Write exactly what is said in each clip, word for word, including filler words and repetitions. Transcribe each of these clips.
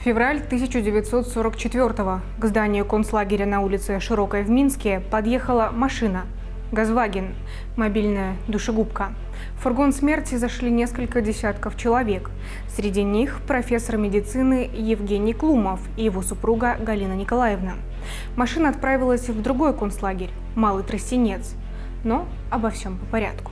Февраль тысяча девятьсот сорок четвёртого. К зданию концлагеря на улице Широкой в Минске подъехала машина «Газваген» – мобильная душегубка. В фургон смерти зашли несколько десятков человек. Среди них профессор медицины Евгений Клумов и его супруга Галина Николаевна. Машина отправилась в другой концлагерь – Малый Тростенец. Но обо всем по порядку.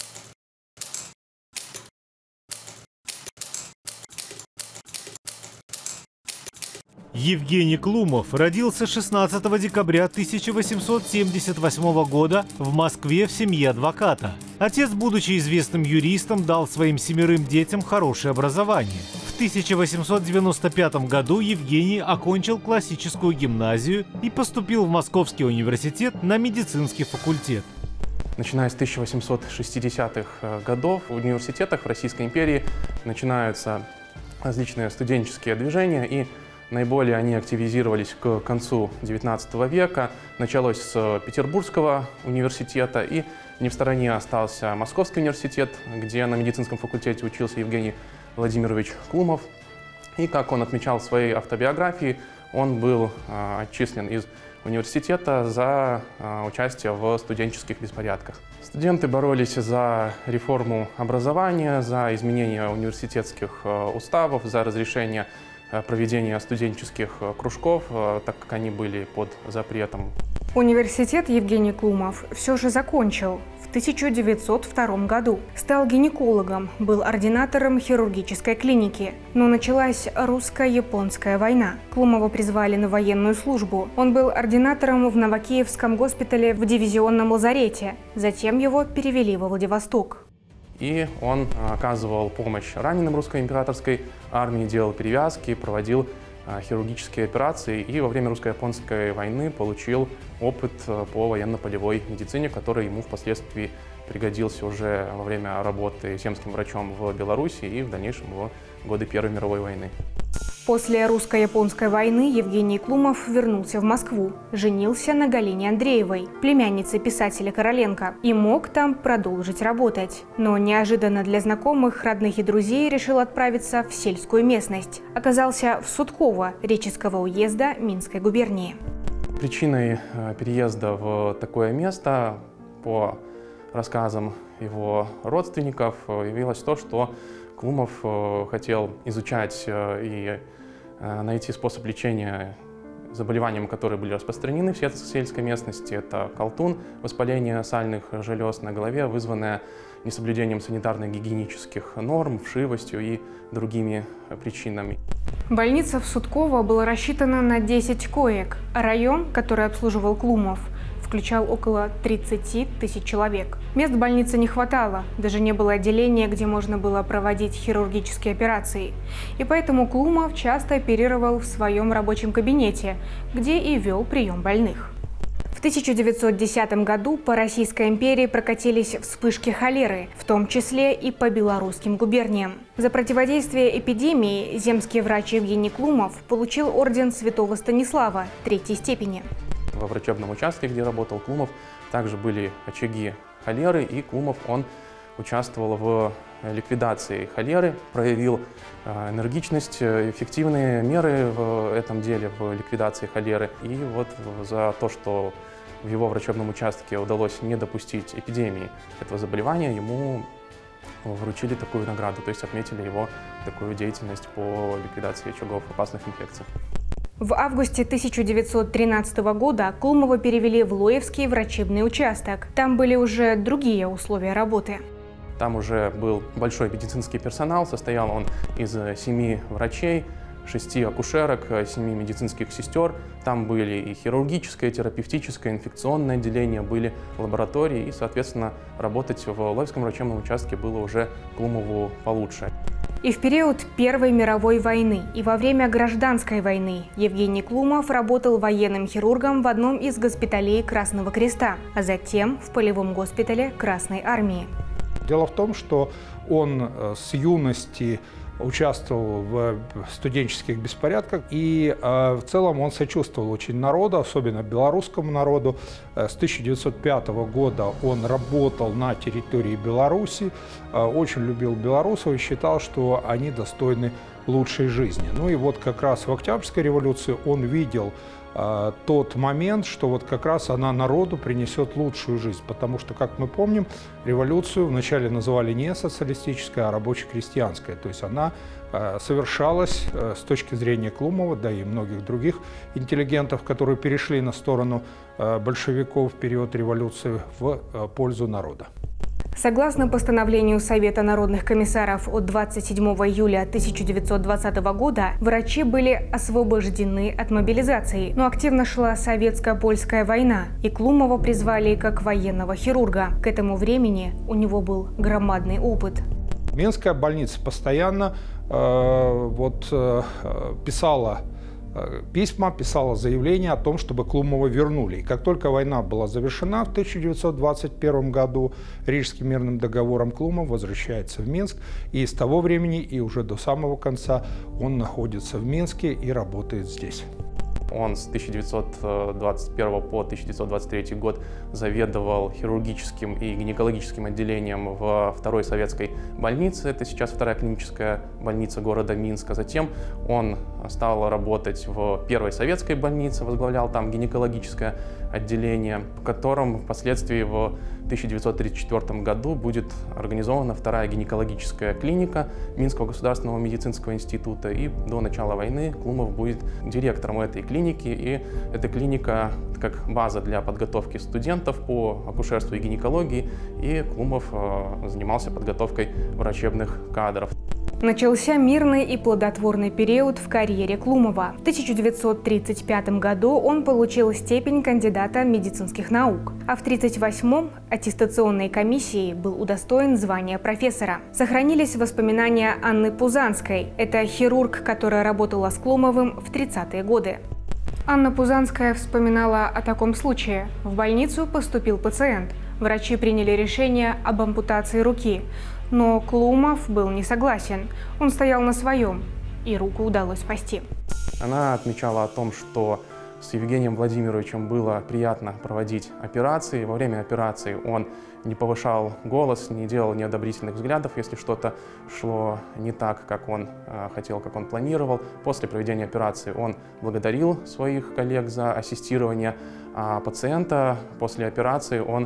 Евгений Клумов родился шестнадцатого декабря тысяча восемьсот семьдесят восьмого года в Москве в семье адвоката. Отец, будучи известным юристом, дал своим семерым детям хорошее образование. В тысяча восемьсот девяносто пятом году Евгений окончил классическую гимназию и поступил в Московский университет на медицинский факультет. Начиная с тысяча восемьсот шестидесятых годов в университетах в Российской империи начинаются различные студенческие движения, и наиболее они активизировались к концу девятнадцатого века. Началось с Петербургского университета, и не в стороне остался Московский университет, где на медицинском факультете учился Евгений Владимирович Клумов. И, как он отмечал в своей автобиографии, он был э, отчислен из университета за э, участие в студенческих беспорядках. Студенты боролись за реформу образования, за изменение университетских э, уставов, за разрешение проведения студенческих кружков, так как они были под запретом. Университет Евгений Клумов все же закончил в тысяча девятьсот втором году. Стал гинекологом, был ординатором хирургической клиники. Но началась русско-японская война. Клумова призвали на военную службу. Он был ординатором в Новокиевском госпитале в дивизионном лазарете. Затем его перевели во Владивосток. И он оказывал помощь раненым русской императорской армии, делал перевязки, проводил хирургические операции и во время русско-японской войны получил опыт по военно-полевой медицине, который ему впоследствии пригодился уже во время работы земским врачом в Беларуси и в дальнейшем в годы Первой мировой войны. После русско-японской войны Евгений Клумов вернулся в Москву, женился на Галине Андреевой, племяннице писателя Короленко, и мог там продолжить работать. Но неожиданно для знакомых, родных и друзей решил отправиться в сельскую местность. Оказался в Судково Реческого уезда Минской губернии. Причиной переезда в такое место, по рассказам его родственников, явилось то, что Клумов хотел изучать и найти способ лечения заболеваниям, которые были распространены в сельской местности. Это колтун, воспаление сальных желез на голове, вызванное несоблюдением санитарно-гигиенических норм, вшивостью и другими причинами. Больница в Судково была рассчитана на десять коек. Район, который обслуживал Клумов, включал около тридцати тысяч человек. Мест в больнице не хватало, даже не было отделения, где можно было проводить хирургические операции. И поэтому Клумов часто оперировал в своем рабочем кабинете, где и вел прием больных. В тысяча девятьсот десятом году по Российской империи прокатились вспышки холеры, в том числе и по белорусским губерниям. За противодействие эпидемии земский врач Евгений Клумов получил орден Святого Станислава третьей степени. Во врачебном участке, где работал Клумов, также были очаги холеры, и Клумов он участвовал в ликвидации холеры, проявил энергичность, эффективные меры в этом деле, в ликвидации холеры. И вот за то, что в его врачебном участке удалось не допустить эпидемии этого заболевания, ему вручили такую награду, то есть отметили его такую деятельность по ликвидации очагов опасных инфекций. В августе тысяча девятьсот тринадцатого года Клумова перевели в Лоевский врачебный участок. Там были уже другие условия работы. Там уже был большой медицинский персонал, состоял он из семи врачей, шести акушерок, семи медицинских сестер. Там были и хирургическое, терапевтическое, инфекционное отделение, были лаборатории, и, соответственно, работать в Лоевском врачебном участке было уже Клумову получше. И в период Первой мировой войны, и во время Гражданской войны Евгений Клумов работал военным хирургом в одном из госпиталей Красного Креста, а затем в полевом госпитале Красной Армии. Дело в том, что он с юности участвовал в студенческих беспорядках, и э, в целом он сочувствовал очень народу, особенно белорусскому народу. С тысяча девятьсот пятого года он работал на территории Беларуси, э, очень любил белорусов и считал, что они достойны лучшей жизни. Ну и вот как раз в Октябрьской революции он видел э, тот момент, что вот как раз она народу принесет лучшую жизнь, потому что, как мы помним, революцию вначале называли не социалистической, а рабоче-крестьянской, то есть она э, совершалась э, с точки зрения Клумова, да и многих других интеллигентов, которые перешли на сторону э, большевиков в период революции в э, пользу народа. Согласно постановлению Совета народных комиссаров от двадцать седьмого июля тысяча девятьсот двадцатого года, врачи были освобождены от мобилизации, но активно шла советско-польская война, и Клумова призвали как военного хирурга. К этому времени у него был громадный опыт. Минская больница постоянно э, вот, э, писала письма, писала заявление о том, чтобы Клумова вернули. И как только война была завершена в тысяча девятьсот двадцать первом году Рижским мирным договором, Клумов возвращается в Минск. И с того времени и уже до самого конца он находится в Минске и работает здесь. Он с тысяча девятьсот двадцать первого по тысяча девятьсот двадцать третий год заведовал хирургическим и гинекологическим отделением в второй советской больнице. Это сейчас вторая клиническая больница города Минска. Затем он стал работать в первой советской больнице, возглавлял там гинекологическое отделение, в котором впоследствии в тысяча девятьсот тридцать четвёртом году будет организована вторая гинекологическая клиника Минского государственного медицинского института. И до начала войны Клумов будет директором этой клиники. И эта клиника как база для подготовки студентов по акушерству и гинекологии. И Клумов э, занимался подготовкой врачебных кадров. Начался мирный и плодотворный период в карьере Клумова. В тысяча девятьсот тридцать пятом году он получил степень кандидата медицинских наук, а в тридцать восьмом аттестационной комиссией был удостоен звания профессора. Сохранились воспоминания Анны Пузанской. Это хирург, которая работала с Клумовым в тридцатые годы. Анна Пузанская вспоминала о таком случае. В больницу поступил пациент. Врачи приняли решение об ампутации руки. Но Клумов был не согласен. Он стоял на своем, и руку удалось спасти. Она отмечала о том, что с Евгением Владимировичем было приятно проводить операции. Во время операции он не повышал голос, не делал неодобрительных взглядов, если что-то шло не так, как он э, хотел, как он планировал. После проведения операции он благодарил своих коллег за ассистирование, а пациента после операции он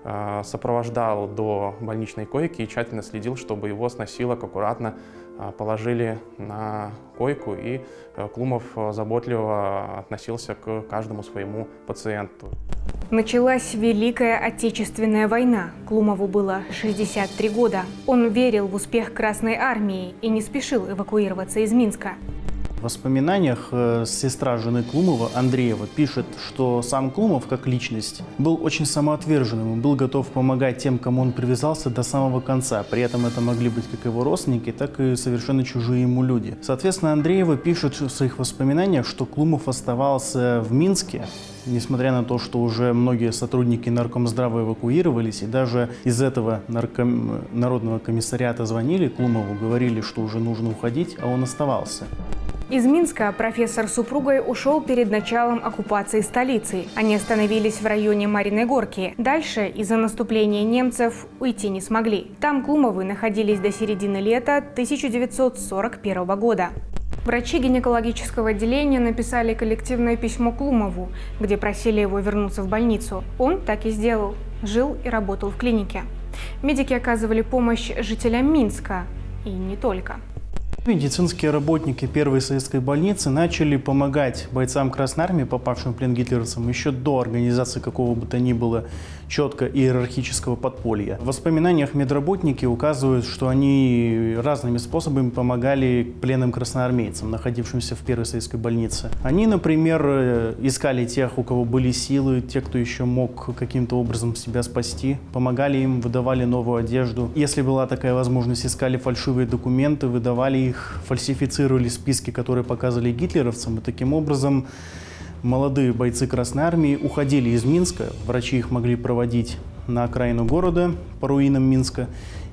сопровождал до больничной койки и тщательно следил, чтобы его с носилок аккуратно положили на койку, и Клумов заботливо относился к каждому своему пациенту. Началась Великая Отечественная война. Клумову было шестьдесят три года. Он верил в успех Красной армии и не спешил эвакуироваться из Минска. В воспоминаниях э, сестра жены Клумова, Андреева, пишет, что сам Клумов, как личность, был очень самоотверженным и был готов помогать тем, кому он привязался до самого конца. При этом это могли быть как его родственники, так и совершенно чужие ему люди. Соответственно, Андреева пишет в своих воспоминаниях, что Клумов оставался в Минске, несмотря на то, что уже многие сотрудники Наркомздрава эвакуировались, и даже из этого нарком... народного комиссариата звонили Клумову, говорили, что уже нужно уходить, а он оставался. Из Минска профессор с супругой ушел перед началом оккупации столицы. Они остановились в районе Мариной Горки. Дальше из-за наступления немцев уйти не смогли. Там Клумовы находились до середины лета тысяча девятьсот сорок первого года. Врачи гинекологического отделения написали коллективное письмо Клумову, где просили его вернуться в больницу. Он так и сделал. Жил и работал в клинике. Медики оказывали помощь жителям Минска. И не только. Медицинские работники первой советской больницы начали помогать бойцам Красной армии, попавшим в плен гитлеровцам, еще до организации какого бы то ни было четко иерархического подполья. В воспоминаниях медработники указывают, что они разными способами помогали пленным красноармейцам, находившимся в первой советской больнице. Они, например, искали тех, у кого были силы, те, кто еще мог каким-то образом себя спасти, помогали им, выдавали новую одежду. Если была такая возможность, искали фальшивые документы, выдавали их, фальсифицировали списки, которые показывали гитлеровцам, и таким образом молодые бойцы Красной армии уходили из Минска, врачи их могли проводить на окраину города по руинам Минска,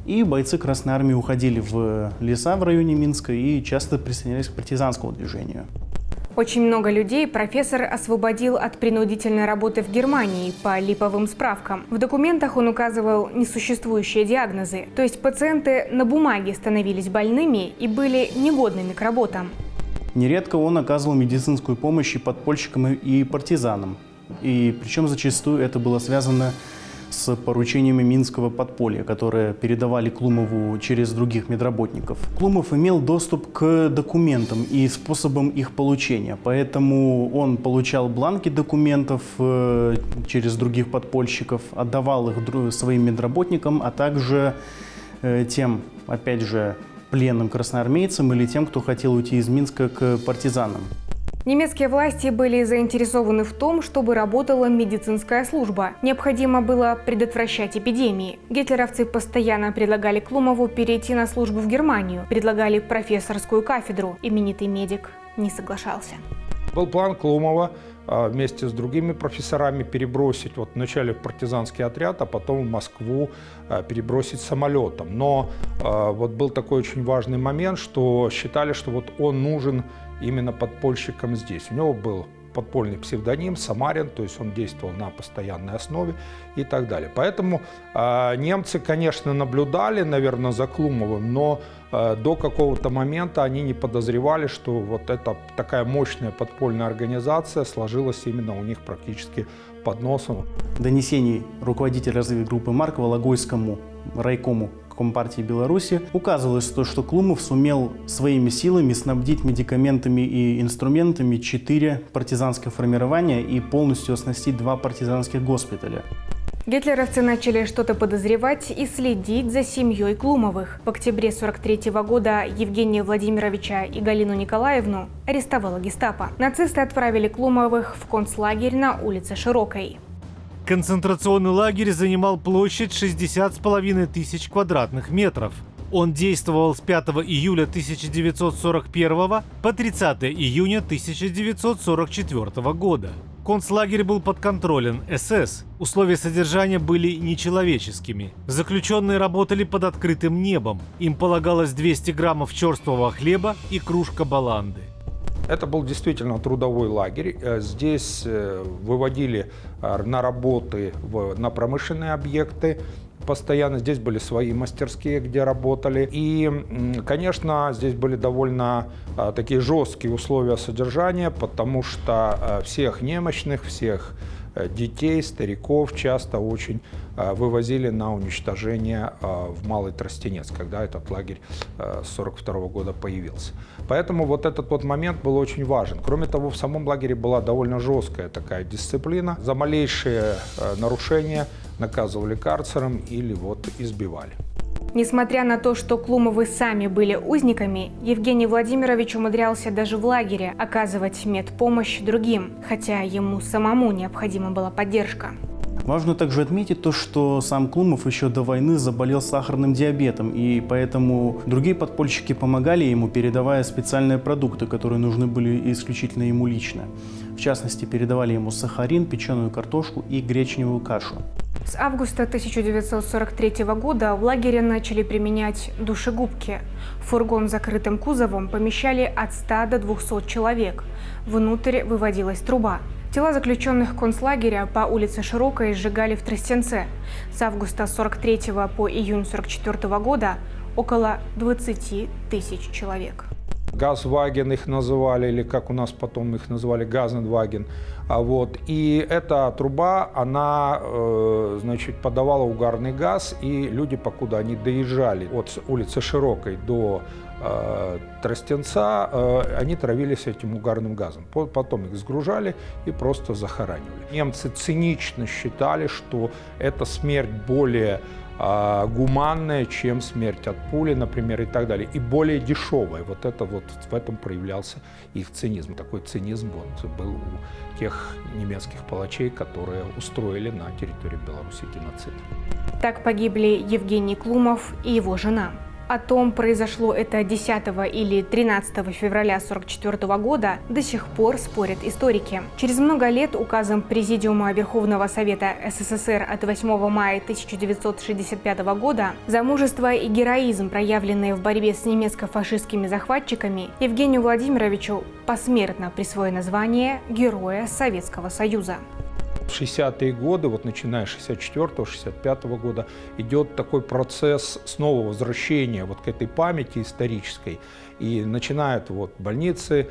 И бойцы Красной Армии уходили в леса в районе Минска и часто присоединялись к партизанскому движению. Очень много людей профессор освободил от принудительной работы в Германии по липовым справкам. В документах он указывал несуществующие диагнозы, то есть пациенты на бумаге становились больными и были негодными к работам. Нередко он оказывал медицинскую помощь и подпольщикам, и партизанам. И причем зачастую это было связано с поручениями Минского подполья, которые передавали Клумову через других медработников. Клумов имел доступ к документам и способам их получения, поэтому он получал бланки документов э, через других подпольщиков, отдавал их своим медработникам, а также э, тем, опять же, пленным красноармейцам или тем, кто хотел уйти из Минска к партизанам. Немецкие власти были заинтересованы в том, чтобы работала медицинская служба. Необходимо было предотвращать эпидемии. Гитлеровцы постоянно предлагали Клумову перейти на службу в Германию, предлагали профессорскую кафедру. Именитый медик не соглашался. Был план Клумова вместе с другими профессорами перебросить вот вначале в партизанский отряд, а потом в Москву перебросить самолетом. Но вот был такой очень важный момент, что считали, что вот он нужен именно подпольщикам здесь. У него был подпольный псевдоним Самарин, то есть он действовал на постоянной основе и так далее. Поэтому э, немцы, конечно, наблюдали, наверное, за Клумовым, но э, до какого-то момента они не подозревали, что вот эта такая мощная подпольная организация сложилась именно у них практически под носом. В донесении руководителя разведгруппы Маркова Логойскому райкому Компартии Беларуси указывалось то, что Клумов сумел своими силами снабдить медикаментами и инструментами четыре партизанских формирования и полностью оснастить два партизанских госпиталя. Гитлеровцы начали что-то подозревать и следить за семьей Клумовых. В октябре сорок третьего года Евгения Владимировича и Галину Николаевну арестовала гестапо. Нацисты отправили Клумовых в концлагерь на улице Широкой. Концентрационный лагерь занимал площадь шестьдесят с половиной тысяч квадратных метров. Он действовал с пятого июля тысяча девятьсот сорок первого по тридцатое июня тысяча девятьсот сорок четвёртого года. Концлагерь был подконтролен эс эс. Условия содержания были нечеловеческими. Заключенные работали под открытым небом. Им полагалось двести граммов черствого хлеба и кружка баланды. Это был действительно трудовой лагерь. Здесь выводили на работы на промышленные объекты. Постоянно здесь были свои мастерские, где работали. И, конечно, здесь были довольно такие жесткие условия содержания, потому что всех немощных, всех детей, стариков часто очень вывозили на уничтожение в Малый Тростенец, когда этот лагерь с сорок второго года появился. Поэтому вот этот вот момент был очень важен. Кроме того, в самом лагере была довольно жесткая такая дисциплина. За малейшие нарушения наказывали карцером или вот избивали. Несмотря на то, что Клумовы сами были узниками, Евгений Владимирович умудрялся даже в лагере оказывать медпомощь другим, хотя ему самому необходима была поддержка. Важно также отметить то, что сам Клумов еще до войны заболел сахарным диабетом, и поэтому другие подпольщики помогали ему, передавая специальные продукты, которые нужны были исключительно ему лично. В частности, передавали ему сахарин, печеную картошку и гречневую кашу. С августа тысяча девятьсот сорок третьего года в лагере начали применять душегубки. В фургон с закрытым кузовом помещали от ста до двухсот человек. Внутрь выводилась труба. Тела заключенных концлагеря по улице Широкой сжигали в Тростенце. С августа сорок третьего по июнь сорок четвёртого года около двадцати тысяч человек. Газваген их называли, или как у нас потом их называли, Газенваген. А вот, и эта труба, она, э, значит, подавала угарный газ, и люди, покуда они доезжали от улицы Широкой до э, Тростенца, э, они травились этим угарным газом. Потом их сгружали и просто захоранивали. Немцы цинично считали, что эта смерть более гуманная, чем смерть от пули, например, и так далее, и более дешевая. Вот это вот в этом проявлялся их цинизм. Такой цинизм вот был у тех немецких палачей, которые устроили на территории Беларуси геноцид. Так погибли Евгений Клумов и его жена. О том, произошло это десятого или тринадцатого февраля сорок четвёртого года, до сих пор спорят историки. Через много лет указом Президиума Верховного Совета СССР от восьмого мая тысяча девятьсот шестьдесят пятого года за мужество и героизм, проявленные в борьбе с немецко-фашистскими захватчиками, Евгению Владимировичу посмертно присвоено звание Героя Советского Союза. В шестидесятые годы, вот начиная с шестьдесят четвёртого — шестьдесят пятого года, идет такой процесс снова возвращения вот к этой памяти исторической. И начинают вот больницы,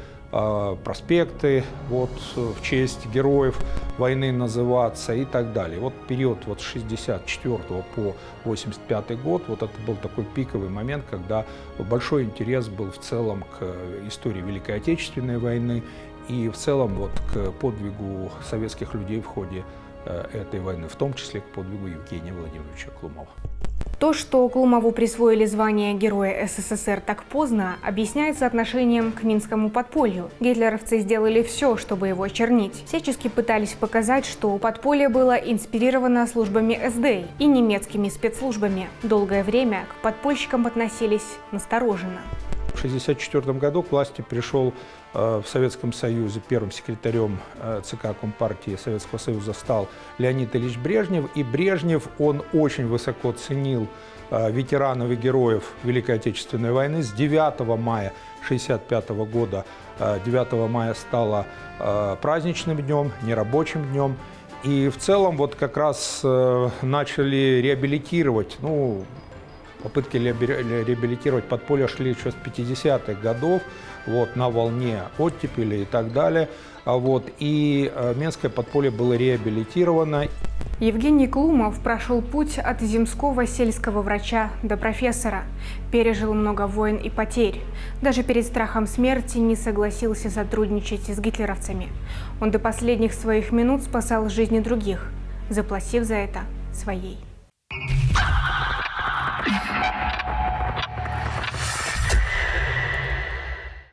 проспекты вот, в честь героев войны называться и так далее. Вот период вот с шестьдесят четвёртого по восемьдесят пятый год, вот это был такой пиковый момент, когда большой интерес был в целом к истории Великой Отечественной войны и в целом вот к подвигу советских людей в ходе этой войны, в том числе к подвигу Евгения Владимировича Клумова. То, что Клумову присвоили звание Героя СССР так поздно, объясняется отношением к минскому подполью. Гитлеровцы сделали все, чтобы его очернить. Всячески пытались показать, что подполье было инспирировано службами эс дэ и немецкими спецслужбами. Долгое время к подпольщикам относились настороженно. В шестьдесят четвёртом году к власти пришел э, в Советском Союзе первым секретарем э, ЦК Компартии Советского Союза стал Леонид Ильич Брежнев. И Брежнев, он очень высоко ценил э, ветеранов и героев Великой Отечественной войны. С девятого мая шестьдесят пятого года э, девятого мая стало э, праздничным днем, нерабочим днем. И в целом вот как раз э, начали реабилитировать, ну, попытки реабилитировать подполье шли еще с пятидесятых годов, вот, на волне оттепели и так далее. Вот, и Минское подполье было реабилитировано. Евгений Клумов прошел путь от земского сельского врача до профессора. Пережил много войн и потерь. Даже перед страхом смерти не согласился сотрудничать с гитлеровцами. Он до последних своих минут спасал жизни других, заплатив за это своей.